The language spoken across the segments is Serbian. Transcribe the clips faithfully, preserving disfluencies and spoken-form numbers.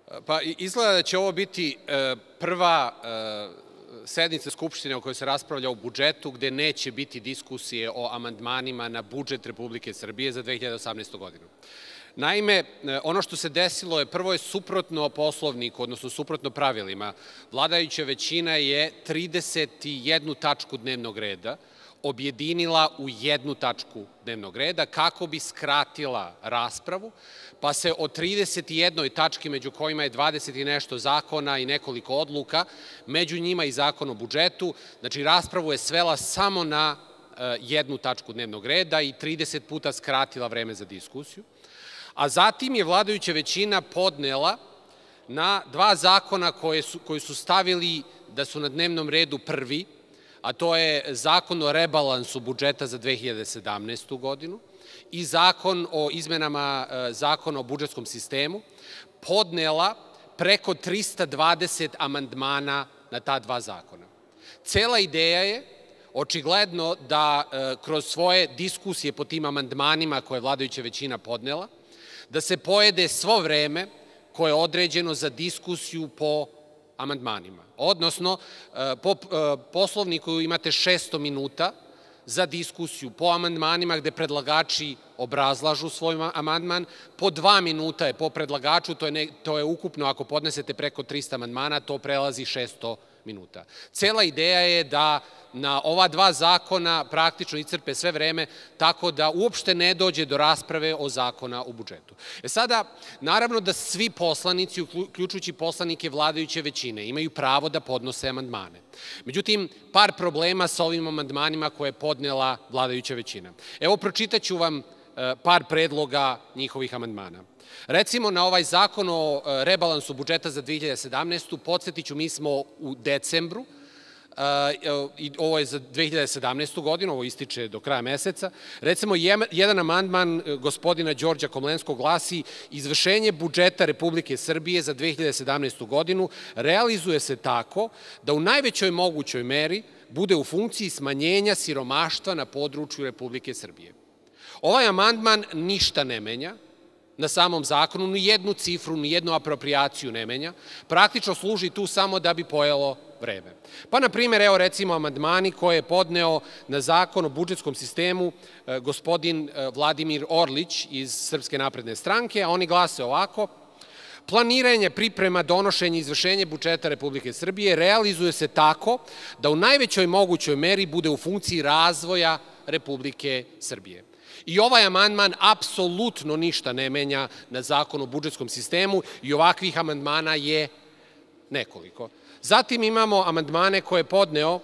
Pa izgleda da će ovo biti prva sednica Skupštine u kojoj se raspravlja o budžetu, gde neće biti diskusije o amandmanima na budžet Republike Srbije za dve hiljade osamnaestu. godinu. Naime, ono što se desilo je, prvo je suprotno Poslovniku, odnosno suprotno pravilima. Vladajuća većina je trideset jednu tačku dnevnog reda objedinila u jednu tačku dnevnog reda kako bi skratila raspravu, pa se od trideset jednoj tački, među kojima je dvadeset i nešto zakona i nekoliko odluka, među njima i Zakon o budžetu, znači raspravu je svela samo na jednu tačku dnevnog reda i trideset puta skratila vreme za diskusiju. A zatim je vladajuća većina podnela na dva zakona koji su stavili da su na dnevnom redu prvi, a to je Zakon o rebalansu budžeta za dve hiljade sedamnaestu. godinu i Zakon o izmenama Zakona o budžetskom sistemu, podnela preko trista dvadeset amandmana na ta dva zakona. Cela ideja je očigledno da kroz svoje diskusije po tim amandmanima koje je vladajuća većina podnela, da se pojede svo vreme koje je određeno za diskusiju po amandmanima. Odnosno, po Poslovniku imate šesto minuta za diskusiju po amandmanima gde predlagači obrazlažu svoj amandman, po dva minuta je po predlagaču, to je ukupno, ako podnesete preko trista amandmana, to prelazi šesto minuta. Cela ideja je da na ova dva zakona praktično iscrpe sve vreme, tako da uopšte ne dođe do rasprave o zakona u budžetu. E sada, naravno da svi poslanici, uključujući poslanike vladajuće većine, imaju pravo da podnose amandmane. Međutim, par problema sa ovim amandmanima koje je podnela vladajuća većina. Evo, pročitaću vam par predloga njihovih amandmana. Recimo, na ovaj zakon o rebalansu budžeta za dve hiljade sedamnaestu. podsjetiću, mi smo u decembru, ovo je za dve hiljade sedamnaestu. godinu, ovo ističe do kraja meseca. Recimo, jedan amandman gospodina Đorđa Komlenskog glasi: izvršenje budžeta Republike Srbije za dve hiljade sedamnaestu. godinu realizuje se tako da u najvećoj mogućoj meri bude u funkciji smanjenja siromaštva na području Republike Srbije. Ovaj amandman ništa ne menja na samom zakonu, ni jednu cifru, ni jednu apropriaciju ne menja, praktično služi tu samo da bi pojelo vreme. Pa, na primjer, evo recimo amandmani koje je podneo na Zakon o budžetskom sistemu gospodin Vladimir Orlić iz Srpske napredne stranke, a oni glase ovako: planiranje, priprema, donošenje i izvršenje budžeta Republike Srbije realizuje se tako da u najvećoj mogućoj meri bude u funkciji razvoja Republike Srbije. I ovaj amandman apsolutno ništa ne menja na Zakon o budžetskom sistemu i ovakvih amandmana je nekoliko. Zatim imamo amandmane koje je podneo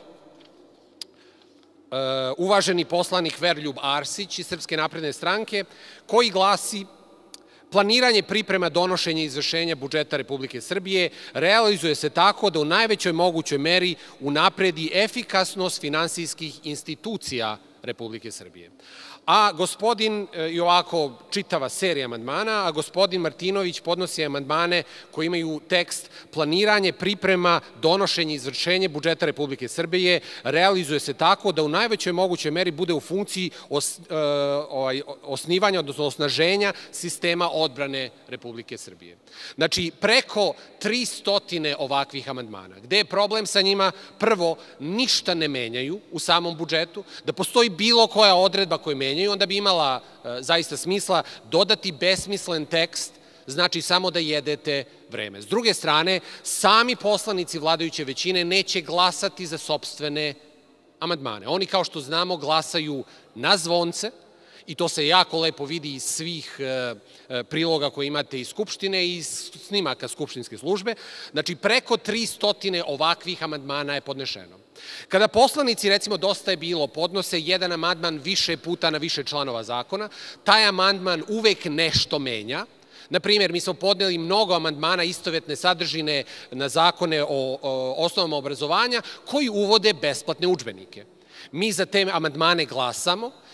uvaženi poslanik Veroljub Arsić iz Srpske napredne stranke, koji glasi: planiranje, priprema, donošenje i izvršenje budžeta Republike Srbije realizuje se tako da u najvećoj mogućoj meri unapredi efikasnost finansijskih institucija Republike Srbije. A gospodin, i ovako čitava serija amandmana, a gospodin Martinović podnosi amandmane koji imaju tekst: planiranje, priprema, donošenje i izvršenje budžeta Republike Srbije realizuje se tako da u najvećoj mogućoj meri bude u funkciji osnivanja, odnosno osnaženja sistema odbrane Republike Srbije. Znači, preko tristo ovakvih amandmana. Gde je problem sa njima? Prvo, ništa ne menjaju u samom budžetu. Da postoji bilo koja odredba koju menjaju, onda bi imala zaista smisla. Dodati besmislen tekst znači samo da jedete vreme. S druge strane, sami poslanici vladajuće većine neće glasati za sopstvene amandmane. Oni, kao što znamo, glasaju na zvonce i to se jako lepo vidi iz svih priloga koje imate iz Skupštine i iz snimaka skupštinske službe. Znači, preko tristo ovakvih amandmana je podnešeno. Kada poslanici, recimo Dosta je bilo, podnose jedan amandman više puta na više članova zakona, taj amandman uvek nešto menja. Na primjer, mi smo podneli mnogo amandmana istovetne sadržine na zakone o osnovama obrazovanja koji uvode besplatne udžbenike. Mi za te amandmane glasamo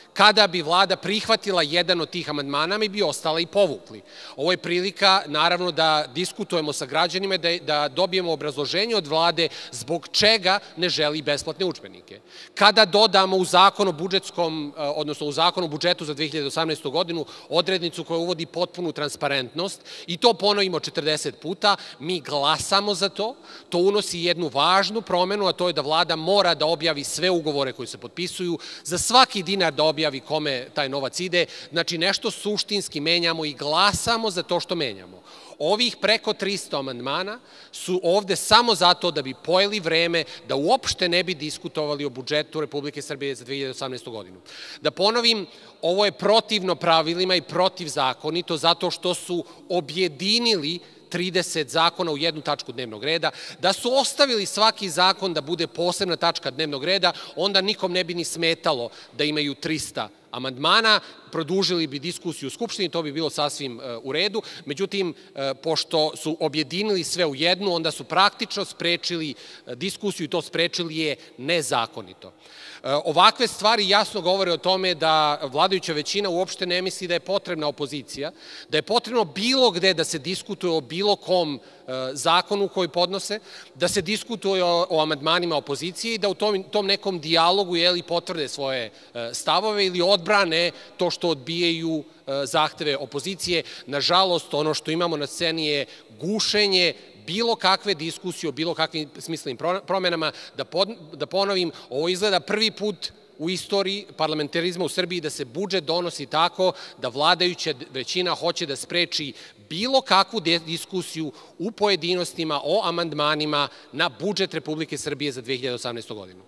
Kada bi vlada prihvatila jedan od tih amandmana, mi bi ostala i povukli. Ovo je prilika, naravno, da diskutujemo sa građanima, da, da dobijemo obrazloženje od vlade zbog čega ne želi besplatne udžbenike. Kada dodamo u zakon o budžetskom, odnosno u zakon o budžetu za dve hiljade osamnaestu godinu odrednicu koja uvodi potpunu transparentnost i to ponovimo četrdeset puta, mi glasamo za to, to unosi jednu važnu promenu, a to je da vlada mora da objavi sve ugovore koji se potpisuju, za svaki dinar da objavi kome taj novac ide, znači nešto suštinski menjamo i glasamo za to što menjamo. Ovih preko trista amandmana su ovde samo zato da bi pojeli vreme, da uopšte ne bi diskutovali o budžetu Republike Srbije za dve hiljade osamnaestu godinu. Da ponovim, ovo je protivno pravilima i protivzakonito zato što su objedinili trideset zakona u jednu tačku dnevnog reda. Da su ostavili svaki zakon da bude posebna tačka dnevnog reda, onda nikom ne bi ni smetalo da imaju trista amandmana, produžili bi diskusiju u Skupštini, to bi bilo sasvim u redu. Međutim, pošto su objedinili sve u jednu, onda su praktično sprečili diskusiju i to sprečili je nezakonito. Ovakve stvari jasno govore o tome da vladajuća većina uopšte ne misli da je potrebna opozicija, da je potrebno bilo gde da se diskutuje o bilo kom zakonu koji podnose, da se diskutuje o, o amandmanima opozicije i da u tom, tom nekom dijalogu jeli, potvrde svoje stavove ili odbrane to što odbijaju zahteve opozicije. Nažalost, ono što imamo na sceni je gušenje bilo kakve diskusije o bilo kakvim smislenim promenama. Da, pod, da ponovim, ovo izgleda prvi put u istoriji parlamentarizma u Srbiji da se budžet donosi tako da vladajuća većina hoće da spreči bilo kakvu diskusiju u pojedinostima o amandmanima na budžet Republike Srbije za dve hiljade osamnaestu godinu.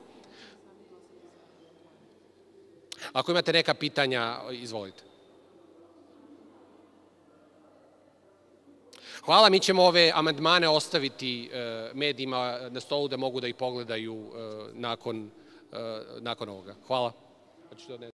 Ako imate neka pitanja, izvolite. Hvala, mi ćemo ove amandmane ostaviti medijima na stolu da mogu da ih pogledaju nakon, nakon ovoga. Hvala.